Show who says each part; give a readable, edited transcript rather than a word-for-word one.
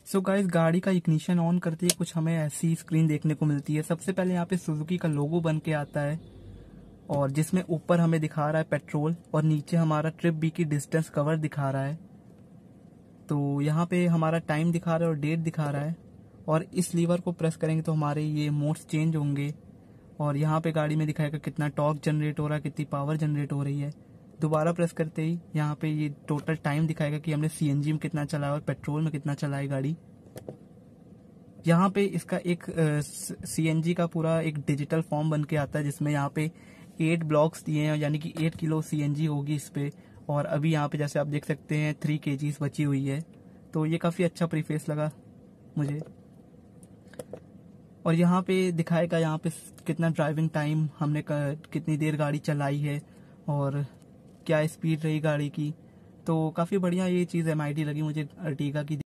Speaker 1: So guys, गाड़ी का ignition on करते ही कुछ हमें ऐसी स्क्रीन देखने को मिलती है। सबसे पहले यहाँ पे सुजुकी का लोगो बन के आता है और जिसमें ऊपर हमें दिखा रहा है पेट्रोल और नीचे हमारा ट्रिप बी की डिस्टेंस कवर दिखा रहा है। तो यहाँ पे हमारा टाइम दिखा रहा है और डेट दिखा रहा है और इस लीवर को प्रेस करेंगे तो हमारे ये मोड्स चेंज होंगे और यहाँ पे गाड़ी में दिखाएगा कितना टॉर्क जनरेट हो रहा है, कितनी पावर जनरेट हो रही है। दोबारा प्रेस करते ही यहाँ पे ये टोटल टाइम दिखाएगा कि हमने सीएनजी में कितना चलाया और पेट्रोल में कितना चला है गाड़ी। यहाँ पे इसका एक सीएनजी का पूरा एक डिजिटल फॉर्म बन के आता है जिसमें यहाँ पे 8 ब्लॉक्स दिए हैं, यानी कि 8 किलो सीएनजी होगी इस पे। और अभी यहाँ पे जैसे आप देख सकते हैं 3 kgs बची हुई है। तो ये काफ़ी अच्छा प्रीफेस लगा मुझे। और यहाँ पे दिखाएगा यहाँ पे कितना ड्राइविंग टाइम हमने कितनी देर गाड़ी चलाई है और क्या स्पीड रही गाड़ी की। तो काफ़ी बढ़िया ये चीज़ एमआईडी लगी मुझे अर्टिगा की।